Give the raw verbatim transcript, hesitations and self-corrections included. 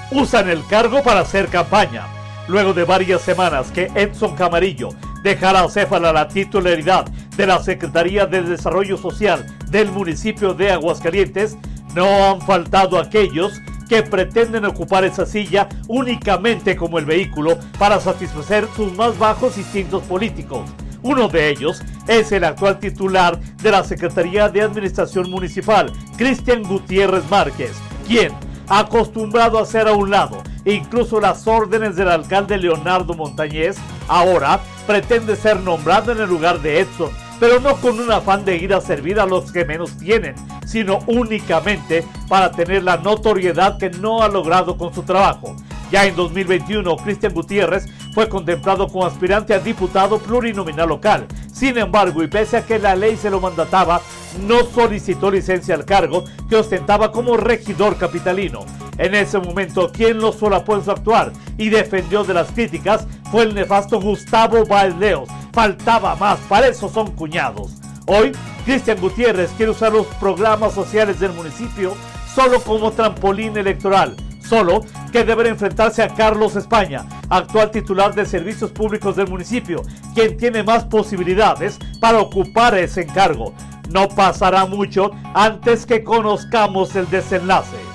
usan el cargo para hacer campaña. Luego de varias semanas que Edson Camarillo dejara acéfala la titularidad de la Secretaría de Desarrollo Social del municipio de Aguascalientes, no han faltado aquellos que pretenden ocupar esa silla únicamente como el vehículo para satisfacer sus más bajos instintos políticos. Uno de ellos es el actual titular de la Secretaría de Administración Municipal, Cristian Gutiérrez Márquez, quien, acostumbrado a hacer a un lado incluso las órdenes del alcalde Leonardo Montañez, ahora pretende ser nombrado en el lugar de Edson, pero no con un afán de ir a servir a los que menos tienen, sino únicamente para tener la notoriedad que no ha logrado con su trabajo. Ya en dos mil veintiuno, Cristian Gutiérrez fue contemplado como aspirante a diputado plurinominal local. Sin embargo, y pese a que la ley se lo mandataba, no solicitó licencia al cargo que ostentaba como regidor capitalino. En ese momento, quien lo solapó en su actuar y defendió de las críticas fue el nefasto Gustavo Báez Leos. Faltaba más, para eso son cuñados. Hoy, Cristian Gutiérrez quiere usar los programas sociales del municipio solo como trampolín electoral, solo que deberá enfrentarse a Carlos España, actual titular de Servicios Públicos del municipio, quien tiene más posibilidades para ocupar ese encargo. No pasará mucho antes que conozcamos el desenlace.